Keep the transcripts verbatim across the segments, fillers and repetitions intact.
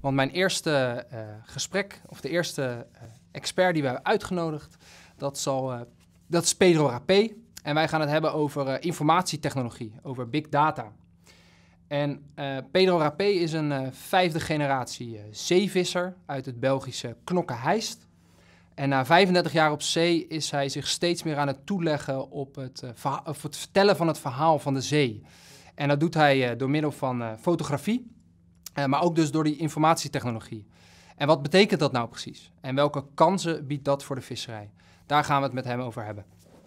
Want mijn eerste uh, gesprek, of de eerste uh, expert die we hebben uitgenodigd, dat, zal, uh, dat is Pedro Rapé. En wij gaan het hebben over uh, informatietechnologie, over big data. En uh, Pedro Rapé is een uh, vijfde generatie uh, zeevisser uit het Belgische Knokke-Heist. En na vijfendertig jaar op zee is hij zich steeds meer aan het toeleggen op het, uh, verha- of het vertellen van het verhaal van de zee. En dat doet hij uh, door middel van uh, fotografie, uh, maar ook dus door die informatietechnologie. En wat betekent dat nou precies? En welke kansen biedt dat voor de visserij? Daar gaan we het met hem over hebben.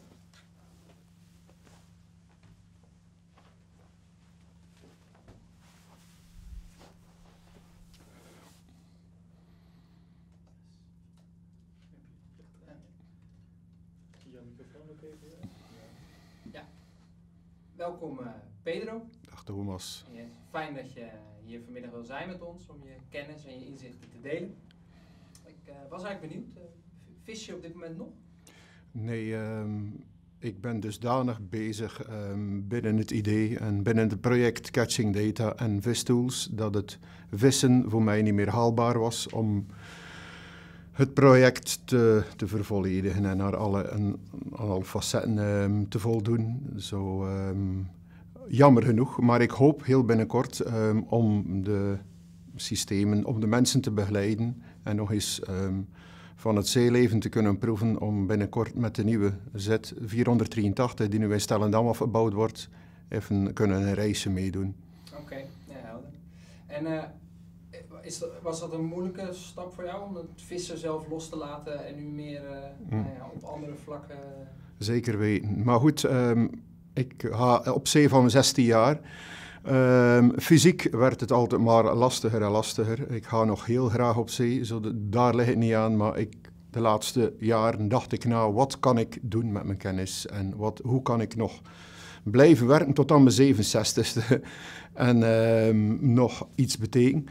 Ja. Welkom uh, Pedro. Dag Thomas. Ja, fijn dat je hier vanmiddag wil zijn met ons om je kennis en je inzichten te delen. Ik uh, was eigenlijk benieuwd, uh, vis je op dit moment nog? Nee, um, ik ben dusdanig bezig um, binnen het idee en binnen het project Catching Data en VisTools dat het vissen voor mij niet meer haalbaar was om het project te, te vervolledigen en naar alle, en, alle facetten um, te voldoen. Zo, um, jammer genoeg, maar ik hoop heel binnenkort um, om de systemen, om de mensen te begeleiden en nog eens um, van het zeeleven te kunnen proeven om binnenkort met de nieuwe Z vierhonderddrieëntachtig die nu in Stellendam afgebouwd wordt, even kunnen een reisje meedoen. Oké, okay, ja, helder. En uh, is dat, was dat een moeilijke stap voor jou om het vissen zelf los te laten en nu meer uh, mm. nou ja, op andere vlakken? Zeker weten. Maar goed, um, ik ga op zee van mijn zestien jaar. Um, fysiek werd het altijd maar lastiger en lastiger. Ik ga nog heel graag op zee, zo de, daar ligt het niet aan. Maar ik, de laatste jaren dacht ik, nou, wat kan ik doen met mijn kennis? En wat, hoe kan ik nog blijven werken tot aan mijn zevenenzestigste en um, nog iets betekenen?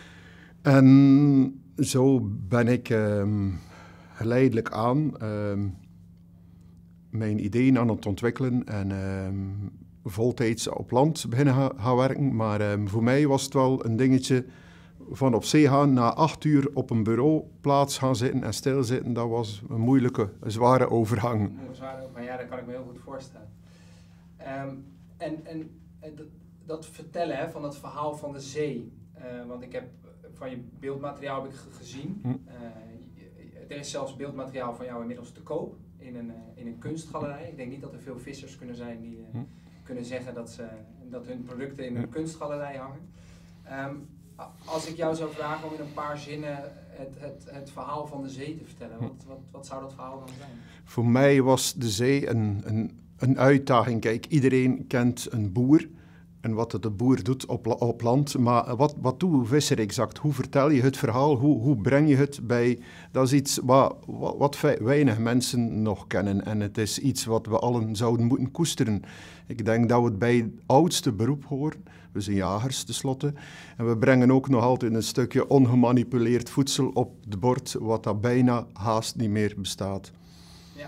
En zo ben ik um, geleidelijk aan um, mijn ideeën aan het ontwikkelen en um, voltijds op land beginnen gaan ga werken. Maar um, voor mij was het wel een dingetje van op zee gaan, na acht uur op een bureauplaats gaan zitten en stilzitten. Dat was een moeilijke, een zware overgang. Een zware overgang, ja, dat kan ik me heel goed voorstellen. Um, en en dat, dat vertellen hè, van het verhaal van de zee. Uh, want ik heb van je beeldmateriaal heb ik gezien. Hm. Uh, er is zelfs beeldmateriaal van jou inmiddels te koop in een, uh, in een kunstgalerij. Ik denk niet dat er veel vissers kunnen zijn die uh, hm. kunnen zeggen dat, ze, dat hun producten in een hm. kunstgalerij hangen. Um, als ik jou zou vragen om in een paar zinnen het, het, het verhaal van de zee te vertellen, hm. wat, wat, wat zou dat verhaal dan zijn? Voor mij was de zee een, een, een uitdaging. Kijk, iedereen kent een boer en wat de boer doet op, op land. Maar wat, wat doet een visser exact? Hoe vertel je het verhaal? Hoe, hoe breng je het bij... Dat is iets wat, wat, wat weinig mensen nog kennen. En het is iets wat we allen zouden moeten koesteren. Ik denk dat we het bij het oudste beroep horen. We zijn jagers tenslotte. En we brengen ook nog altijd een stukje ongemanipuleerd voedsel op het bord, wat dat bijna haast niet meer bestaat. Ja.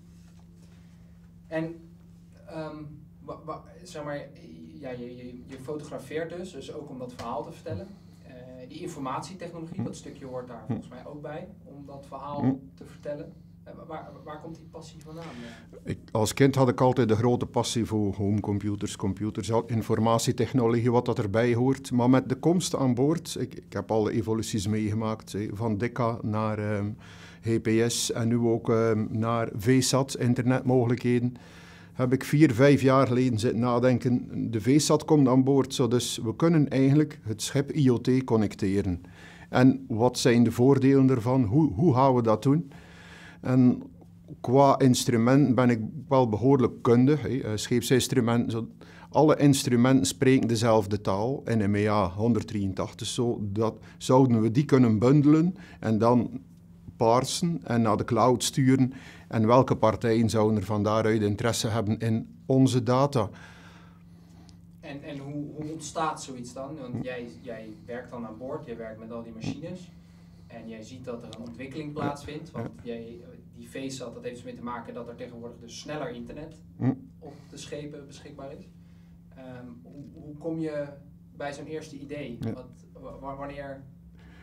En, um, wa, wa, zeg maar... Ja, je, je, je fotografeert dus, dus ook om dat verhaal te vertellen. Uh, die informatietechnologie, dat stukje hoort daar volgens mij ook bij, om dat verhaal te vertellen. Uh, waar, waar komt die passie vandaan? Ik, als kind had ik altijd de grote passie voor homecomputers, computers, informatietechnologie, wat dat erbij hoort. Maar met de komst aan boord, ik, ik heb alle evoluties meegemaakt, van Deka naar um, G P S en nu ook um, naar V SAT, internetmogelijkheden. Heb ik vier, vijf jaar geleden zitten nadenken, de V SAT komt aan boord, zo dus we kunnen eigenlijk het schip I O T connecteren. En wat zijn de voordelen daarvan? Hoe, hoe gaan we dat doen? En qua instrumenten ben ik wel behoorlijk kundig, hè. Scheepsinstrumenten, zo, alle instrumenten spreken dezelfde taal, N M E A honderddrieëntachtig, zo, dat, zouden we die kunnen bundelen en dan parsen en naar de cloud sturen. En welke partijen zouden er van daaruit interesse hebben in onze data? En, en hoe, hoe ontstaat zoiets dan? Want jij, jij werkt dan aan boord, jij werkt met al die machines. En jij ziet dat er een ontwikkeling plaatsvindt. Want jij, die V SAT, dat heeft ermee te maken dat er tegenwoordig dus sneller internet op de schepen beschikbaar is. Um, hoe, hoe kom je bij zo'n eerste idee? Wat, w- wanneer...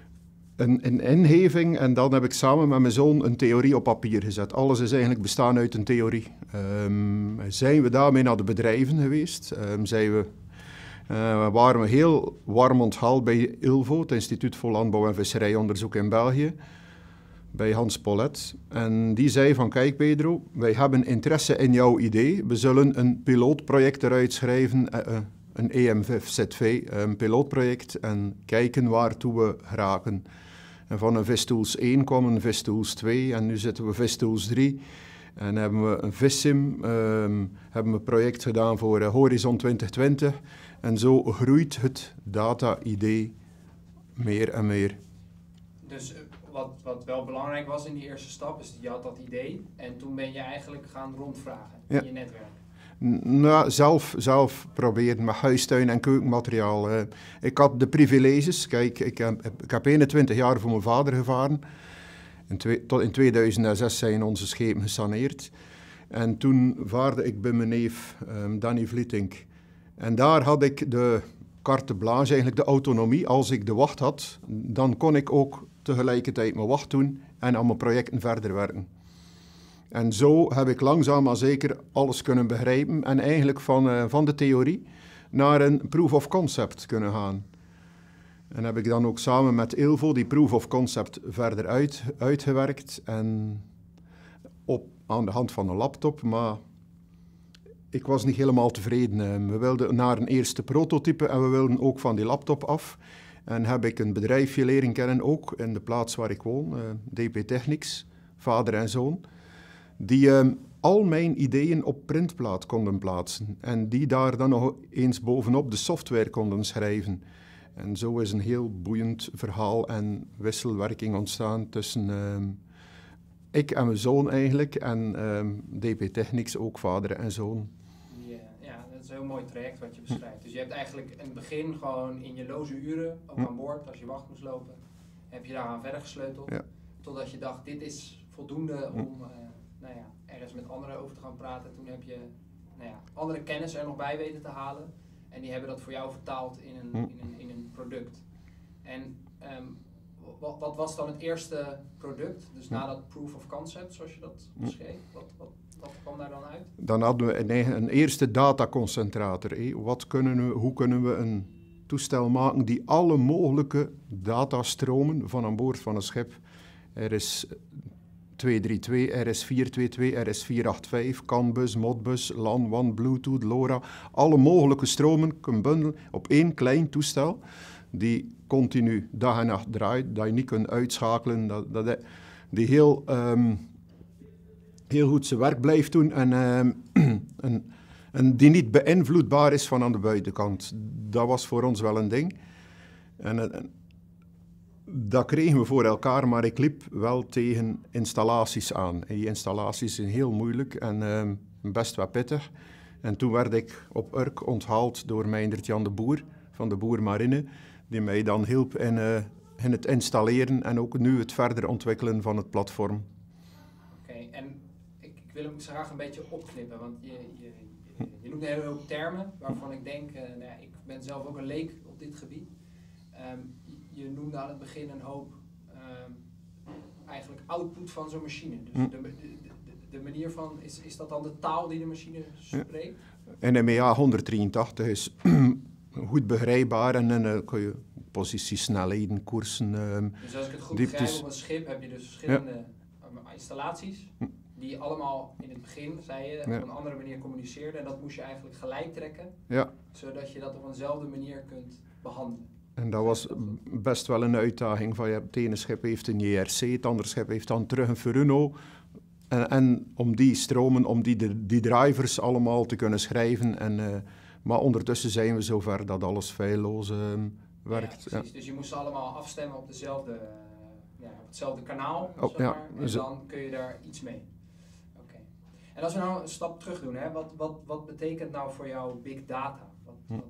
een, een ingeving en dan heb ik samen met mijn zoon een theorie op papier gezet. Alles is eigenlijk bestaan uit een theorie. Um, zijn we daarmee naar de bedrijven geweest? Um, zijn we, uh, waren we heel warm onthaald bij I L V O, het Instituut voor Landbouw en Visserijonderzoek in België, bij Hans Polet. En die zei van, kijk Pedro, wij hebben interesse in jouw idee. We zullen een pilootproject eruit schrijven, uh, een E M vijf Z V, een pilootproject, en kijken waartoe we geraken. En van een VisTools één kwam een VisTools twee en nu zitten we VisTools drie. En hebben we een VisSim, um, hebben we een project gedaan voor uh, Horizon twintig twintig. En zo groeit het data-idee meer en meer. Dus uh, wat, wat wel belangrijk was in die eerste stap, is dat je had dat idee. En toen ben je eigenlijk gaan rondvragen in ja. je netwerk. Nou, zelf, zelf proberen met huistuin en keukenmateriaal. Uh, ik had de privileges. Kijk, ik heb, ik heb eenentwintig jaar voor mijn vader gevaren. In twee, tot in tweeduizend zes zijn onze schepen gesaneerd. En toen vaarde ik bij mijn neef um, Danny Vlietink. En daar had ik de carte blanche, eigenlijk de autonomie. Als ik de wacht had, dan kon ik ook tegelijkertijd mijn wacht doen en aan mijn projecten verder werken. En zo heb ik langzaam maar zeker alles kunnen begrijpen en eigenlijk van, uh, van de theorie naar een proof of concept kunnen gaan. En heb ik dan ook samen met I L V O die proof of concept verder uit, uitgewerkt en op, aan de hand van een laptop, maar ik was niet helemaal tevreden. We wilden naar een eerste prototype en we wilden ook van die laptop af. En heb ik een bedrijfje leren kennen, ook in de plaats waar ik woon, uh, D P Technics, vader en zoon, die uh, al mijn ideeën op printplaat konden plaatsen en die daar dan nog eens bovenop de software konden schrijven. En zo is een heel boeiend verhaal en wisselwerking ontstaan tussen uh, ik en mijn zoon eigenlijk en uh, D P Technics, ook vader en zoon. Ja, ja, dat is een heel mooi traject wat je beschrijft. Dus je hebt eigenlijk in het begin gewoon in je loze uren, ook aan boord, als je wacht moest lopen, heb je daaraan verder gesleuteld. Ja. Totdat je dacht, dit is voldoende om uh, nou ja, er eens met anderen over te gaan praten. Toen heb je nou ja, andere kennis er nog bij weten te halen. En die hebben dat voor jou vertaald in een, in een, in een product. En um, wat, wat was dan het eerste product? Dus na dat proof of concept, zoals je dat beschreef, wat, wat, wat kwam daar dan uit? Dan hadden we een, een eerste dataconcentrator. Eh? Wat kunnen we, hoe kunnen we een toestel maken die alle mogelijke datastromen van aan boord van een schip, R S tweehonderddraaientwintig, R S vierhonderdtweeëntwintig, R S vierhonderdvijfentachtig, CAN bus, Modbus, LAN, WAN, Bluetooth, LoRa, alle mogelijke stromen kunnen bundelen op één klein toestel die continu dag en nacht draait, dat je niet kunt uitschakelen, dat, dat, die heel, um, heel goed zijn werk blijft doen en, um, en, en die niet beïnvloedbaar is van aan de buitenkant. Dat was voor ons wel een ding. En, en, dat kregen we voor elkaar, maar ik liep wel tegen installaties aan. En die installaties zijn heel moeilijk en uh, best wel pittig. En toen werd ik op Urk onthaald door Meindert Jan de Boer van de Boer Marine, die mij dan hielp in, uh, in het installeren en ook nu het verder ontwikkelen van het platform. Oké, okay, en ik, ik wil hem graag een beetje opknippen, want je, je, je, je noemt een hele hoop termen waarvan ik denk, uh, nou ja, ik ben zelf ook een leek op dit gebied. Um, Je noemde aan het begin een hoop uh, eigenlijk output van zo'n machine. Dus hm. de, de, de, de manier van, is, is dat dan de taal die de machine spreekt? Ja. N M E A honderddrieëntachtig is goed begrijpbaar en dan uh, kun je posities, snelheden, koersen. Uh, dus als ik het goed begrijp, op een schip heb je dus verschillende ja. installaties hm. die allemaal in het begin, zei je, ja. op een andere manier communiceerden. En dat moest je eigenlijk gelijk trekken, ja. zodat je dat op eenzelfde manier kunt behandelen. En dat was best wel een uitdaging. Van, ja, het ene schip heeft een J R C, het andere schip heeft dan terug een Furuno. En, en om die stromen, om die, die drivers allemaal te kunnen schrijven. En, uh, maar ondertussen zijn we zover dat alles feilloos uh, werkt. Ja, precies. Ja. Dus je moest ze allemaal afstemmen op, dezelfde, uh, ja, op hetzelfde kanaal, oh, zeg maar, ja, en dan kun je daar iets mee. Oké. Okay. En als we nou een stap terug doen, hè, wat, wat, wat betekent nou voor jou big data? Wat, hm. wat,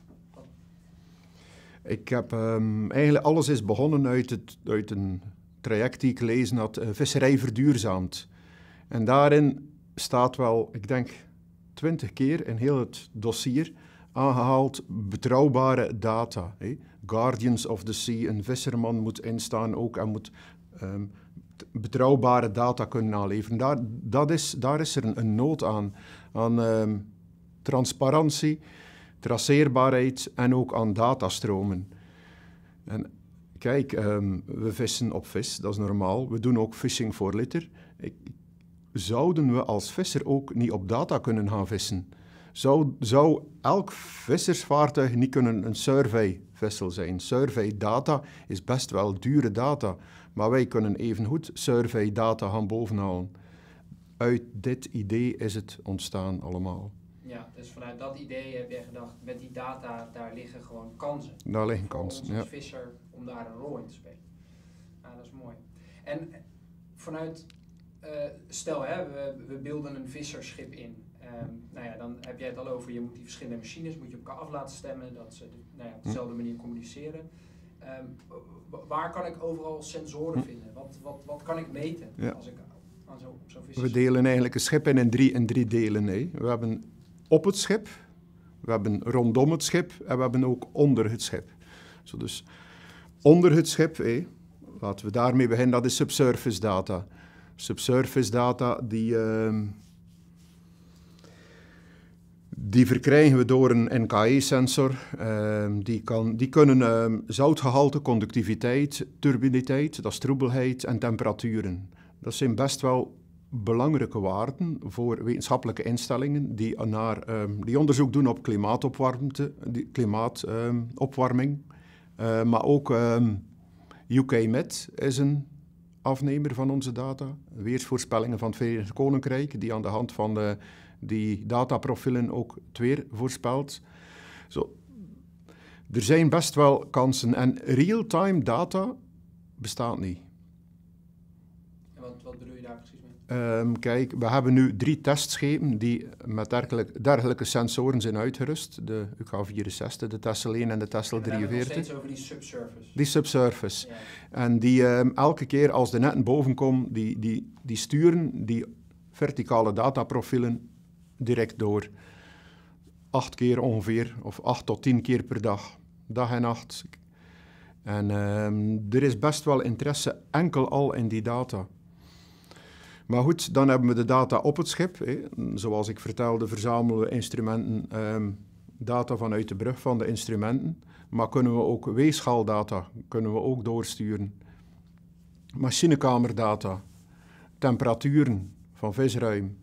Ik heb um, eigenlijk alles is begonnen uit, het, uit een traject die ik gelezen had, uh, Visserij verduurzaamd. En daarin staat wel, ik denk, twintig keer in heel het dossier aangehaald, betrouwbare data. Hè. Guardians of the Sea, een visserman moet instaan ook en moet um, betrouwbare data kunnen aanleveren. Daar, dat is, daar is er een, een nood aan, aan um, transparantie, traceerbaarheid en ook aan datastromen. En kijk, um, we vissen op vis, dat is normaal. We doen ook fishing for litter. Ik, zouden we als visser ook niet op data kunnen gaan vissen? Zou, zou elk vissersvaartuig niet kunnen een survey-vessel zijn? Survey-data is best wel dure data, maar wij kunnen evengoed survey-data gaan bovenhalen. Uit dit idee is het ontstaan allemaal. Ja, dus vanuit dat idee heb jij gedacht, met die data, daar liggen gewoon kansen. Daar liggen voor kansen, ons als ja. visser om daar een rol in te spelen. Ja, dat is mooi. En vanuit, uh, stel hè, we, we beelden een vissersschip in. Um, nou ja, dan heb jij het al over, je moet die verschillende machines moet je op elkaar af laten stemmen, dat ze de, nou ja, op dezelfde manier communiceren. Um, waar kan ik overal sensoren vinden? Wat, wat, wat kan ik meten Ja. als ik aan zo, op zo'n vissersschip? We delen eigenlijk een schip in, in, drie, in drie delen. Hè. We hebben op het schip, we hebben rondom het schip en we hebben ook onder het schip. Zo dus onder het schip, hè, laten we daarmee beginnen, dat is subsurface data. Subsurface data, die, uh, die verkrijgen we door een N K E-sensor. Uh, die, kan, die kunnen uh, zoutgehalte, conductiviteit, turbiditeit, dat is troebelheid en temperaturen. Dat zijn best wel belangrijke waarden voor wetenschappelijke instellingen die, naar, um, die onderzoek doen op klimaatopwarmte, die klimaatopwarming. Um, uh, maar ook um, U K Met is een afnemer van onze data. Weersvoorspellingen van het Verenigd Koninkrijk, die aan de hand van de, die dataprofielen ook het weer voorspelt. Zo. Er zijn best wel kansen en real-time data bestaat niet. En wat, wat bedoel je daar precies mee? Um, kijk, we hebben nu drie testschepen die met dergelijke, dergelijke sensoren zijn uitgerust. De U K vierenzestig, de Texel één en de Texel drieënveertig. We hebben het nog steeds over die subsurface. Die subsurface. Ja. En die um, elke keer als de netten boven komen, die, die, die sturen die verticale dataprofielen direct door. Acht keer ongeveer, of acht tot tien keer per dag. Dag en nacht. En um, er is best wel interesse enkel al in die data. Maar goed, dan hebben we de data op het schip. Hè. Zoals ik vertelde, verzamelen we instrumenten, um, data vanuit de brug van de instrumenten. Maar kunnen we ook weegschaaldata kunnen we ook doorsturen. Machinekamerdata, temperaturen van visruim.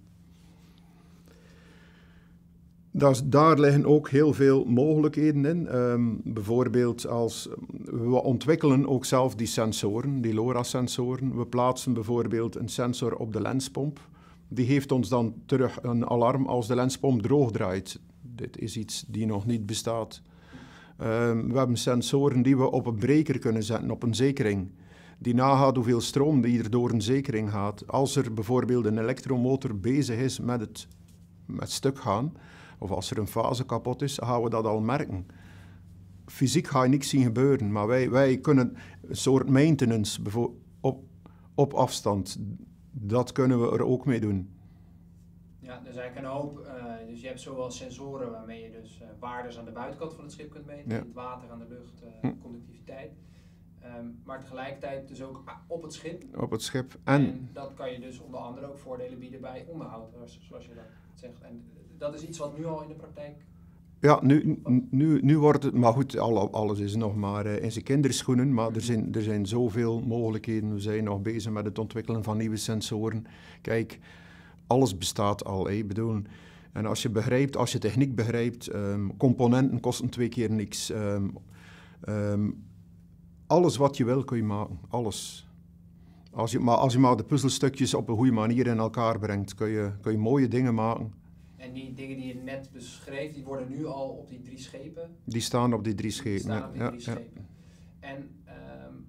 Dat, daar liggen ook heel veel mogelijkheden in. Um, bijvoorbeeld als we ontwikkelen ook zelf die sensoren, die LoRa-sensoren. We plaatsen bijvoorbeeld een sensor op de lenspomp. Die geeft ons dan terug een alarm als de lenspomp droog draait. Dit is iets die nog niet bestaat. Um, we hebben sensoren die we op een breker kunnen zetten, op een zekering. Die nagaat hoeveel stroom die er door een zekering gaat. Als er bijvoorbeeld een elektromotor bezig is met het met stuk gaan, of als er een fase kapot is, gaan we dat al merken. Fysiek ga je niks zien gebeuren, maar wij, wij kunnen een soort maintenance op, op afstand. Dat kunnen we er ook mee doen. Ja, dus eigenlijk een hoop. Uh, dus je hebt zowel sensoren waarmee je dus uh, waardes aan de buitenkant van het schip kunt meten, ja. Het water, aan de lucht, uh, hm. conductiviteit. Um, maar tegelijkertijd dus ook op het schip. Op het schip. En, en dat kan je dus onder andere ook voordelen bieden bij onderhoud, zoals je dat zegt. En dat is iets wat nu al in de praktijk... Ja, nu, nu, nu wordt het... Maar goed, alles is nog maar uh, in zijn kinderschoenen, maar er zijn, er zijn zoveel mogelijkheden. We zijn nog bezig met het ontwikkelen van nieuwe sensoren. Kijk, alles bestaat al, hè. Ik bedoel... En als je begrijpt, als je techniek begrijpt, um, componenten kosten twee keer niks. Um, um, alles wat je wil kun je maken, alles. Als je, maar als je maar de puzzelstukjes op een goede manier in elkaar brengt, kun je, kun je mooie dingen maken. En die dingen die je net beschreef, die worden nu al op die drie schepen? Die staan op die drie schepen, die staan ja. op die ja, drie ja. schepen. En um,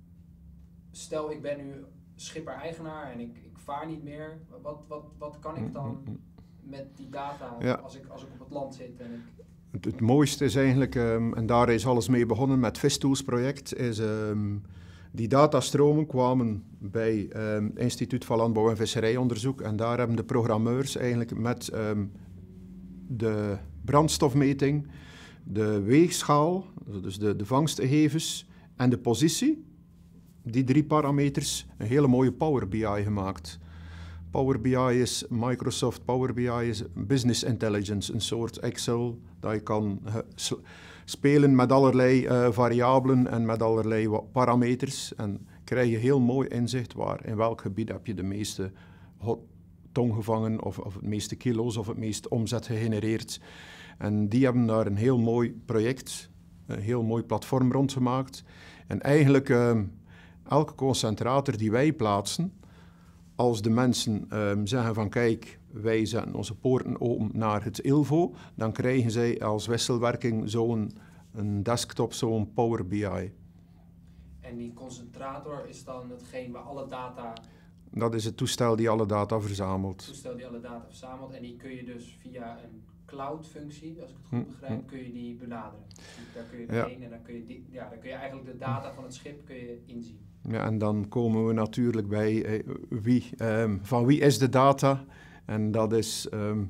stel ik ben nu schipper-eigenaar en ik, ik vaar niet meer. Wat, wat, wat kan ik dan met die data ja. als, ik, als ik op het land zit? En ik... het, het mooiste is eigenlijk, um, en daar is alles mee begonnen met het VisTools project, is um, die datastromen kwamen bij het um, Instituut van Landbouw en Visserijonderzoek en daar hebben de programmeurs eigenlijk met um, de brandstofmeting, de weegschaal, dus de, de vangstgegevens en de positie. Die drie parameters, een hele mooie Power B I gemaakt. Power B I is, Microsoft Power B I is business intelligence, een soort Excel dat je kan uh, spelen met allerlei uh, variabelen en met allerlei parameters. En krijg je heel mooi inzicht waar in welk gebied heb je de meeste tong gevangen of, of het meeste kilo's of het meeste omzet gegenereerd. En die hebben daar een heel mooi project, een heel mooi platform rond gemaakt. En eigenlijk uh, elke concentrator die wij plaatsen, als de mensen uh, zeggen van kijk, wij zetten onze poorten open naar het Ilvo, dan krijgen zij als wisselwerking zo'n een desktop, zo'n Power B I. En die concentrator is dan hetgeen waar alle data... Dat is het toestel die alle data verzamelt. Het toestel die alle data verzamelt en die kun je dus via een cloud-functie, als ik het goed begrijp, hm. kun je die benaderen. Dus daar kun je heen ja. en dan kun je, die, ja, dan kun je eigenlijk de data van het schip kun je inzien. Ja, en dan komen we natuurlijk bij eh, wie, um, van wie is de data? En dat is... Um,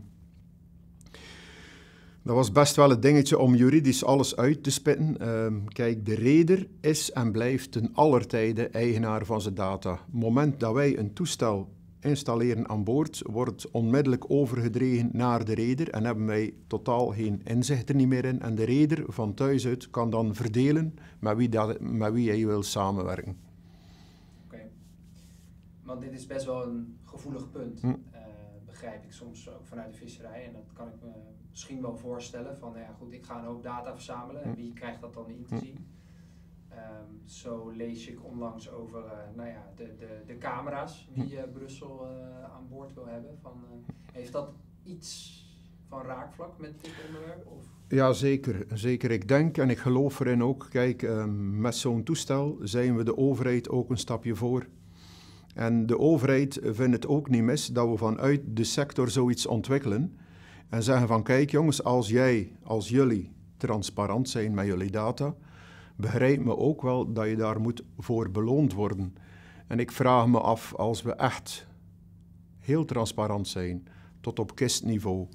dat was best wel het dingetje om juridisch alles uit te spitten. Um, kijk, de reder is en blijft ten aller tijde eigenaar van zijn data. Op het moment dat wij een toestel installeren aan boord, wordt onmiddellijk overgedreven naar de reder en hebben wij totaal geen inzicht er niet meer in. En de reder van thuis uit kan dan verdelen met wie, dat, met wie hij wil samenwerken. Oké, okay. Want dit is best wel een gevoelig punt, hm. uh, begrijp ik soms ook vanuit de visserij. En dat kan ik me misschien wel voorstellen van, nou ja goed, ik ga een hoop data verzamelen en wie krijgt dat dan in te zien? Um, zo lees ik onlangs over uh, nou ja, de, de, de camera's die uh, Brussel uh, aan boord wil hebben. Van, uh, heeft dat iets van raakvlak met dit onderwerp? Of? Ja, zeker. zeker. Ik denk en ik geloof erin ook, kijk, uh, met zo'n toestel zijn we de overheid ook een stapje voor. En de overheid vindt het ook niet mis dat we vanuit de sector zoiets ontwikkelen en zeggen van, kijk jongens, als jij, als jullie transparant zijn met jullie data, begrijp me ook wel dat je daar moet voor beloond worden. En ik vraag me af, als we echt heel transparant zijn, tot op kistniveau,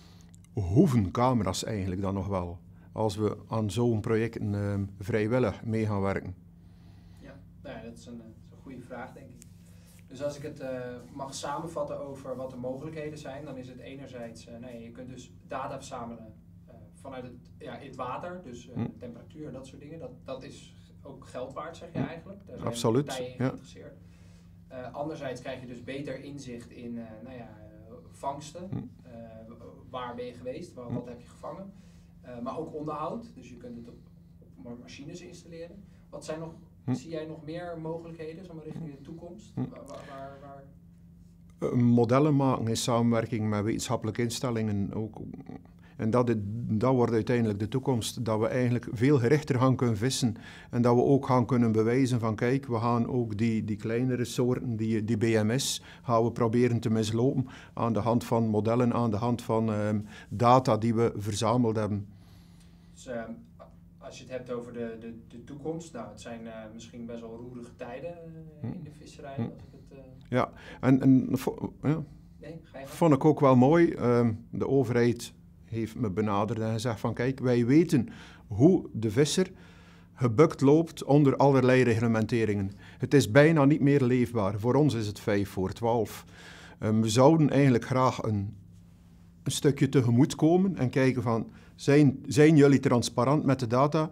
hoeven camera's eigenlijk dan nog wel, als we aan zo'n project uh, vrijwillig mee gaan werken? Ja, nou ja dat is een, uh, een goede vraag, denk ik. Dus als ik het uh, mag samenvatten over wat de mogelijkheden zijn, dan is het enerzijds, uh, nee, je kunt dus data verzamelen vanuit het, ja, het water, dus uh, hm. temperatuur en dat soort dingen. Dat, dat is ook geld waard, zeg je hm. eigenlijk. Daar zijn Absoluut, partijen in ja. geïnteresseerd. Uh, anderzijds krijg je dus beter inzicht in uh, nou ja, uh, vangsten. Hm. Uh, waar ben je geweest? Wat, wat heb je gevangen? Uh, maar ook onderhoud. Dus je kunt het op, op machines installeren. Wat zijn nog, hm. zie jij nog meer mogelijkheden, zeg maar, richting de toekomst? Hm. Waar, waar, waar... Uh, modellen maken in samenwerking met wetenschappelijke instellingen ook. En dat, dat wordt uiteindelijk de toekomst, dat we eigenlijk veel gerichter gaan kunnen vissen en dat we ook gaan kunnen bewijzen van kijk, we gaan ook die, die kleinere soorten, die, die B M S, gaan we proberen te mislopen aan de hand van modellen, aan de hand van um, data die we verzameld hebben. Dus uh, als je het hebt over de, de, de toekomst, nou het zijn uh, misschien best wel roerige tijden uh, in de visserij. Hm. Als ik het, uh... Ja, en, en ja, nee, ga je vond ik ook wel mooi, um, de overheid heeft me benaderd en gezegd van kijk, wij weten hoe de visser gebukt loopt onder allerlei reglementeringen. Het is bijna niet meer leefbaar. Voor ons is het vijf voor twaalf. Um, we zouden eigenlijk graag een, een stukje tegemoet komen en kijken van, zijn, zijn jullie transparant met de data?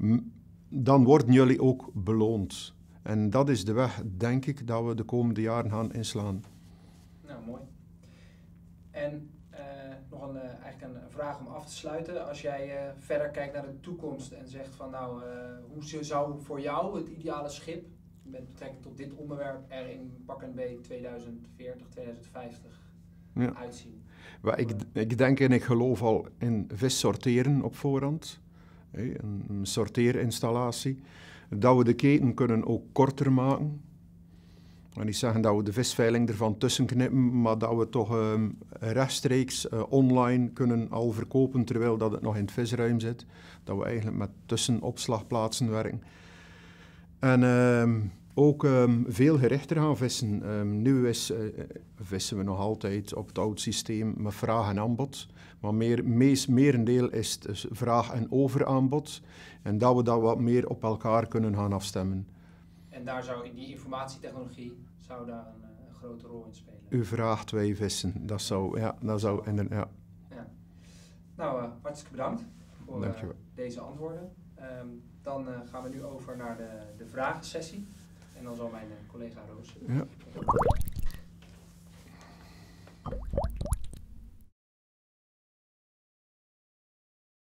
Dan worden jullie ook beloond. En dat is de weg, denk ik, dat we de komende jaren gaan inslaan. Nou, mooi. En nog een, uh, eigenlijk een vraag om af te sluiten. Als jij uh, verder kijkt naar de toekomst en zegt van nou, uh, hoe zou voor jou het ideale schip met betrekking tot dit onderwerp er in pak en beet tweeduizend veertig, tweeduizend vijftig ja. uitzien? Well, ik, ik denk en ik geloof al in vis sorteren op voorhand. Hey, een, een sorteerinstallatie. Dat we de keten kunnen ook korter maken. Ik wil niet zeggen dat we de visveiling ervan tussen knippen, maar dat we toch um, rechtstreeks uh, online kunnen al verkopen terwijl dat het nog in het visruim zit. Dat we eigenlijk met tussenopslagplaatsen werken. En um, Ook um, veel gerichter gaan vissen. Um, nu is, uh, vissen we nog altijd op het oude systeem met vraag en aanbod. Maar meer, meest, merendeel is het dus vraag en overaanbod. En dat we dat wat meer op elkaar kunnen gaan afstemmen. En daar zou in die informatietechnologie zou daar een, een grote rol in spelen? U vraagt, wij vissen. Dat zou, ja, dat zou inderdaad, ja. ja. Nou, uh, hartstikke bedankt voor uh, deze antwoorden. Um, dan uh, gaan we nu over naar de, de vragensessie. En dan zal mijn uh, collega Roos... Ja.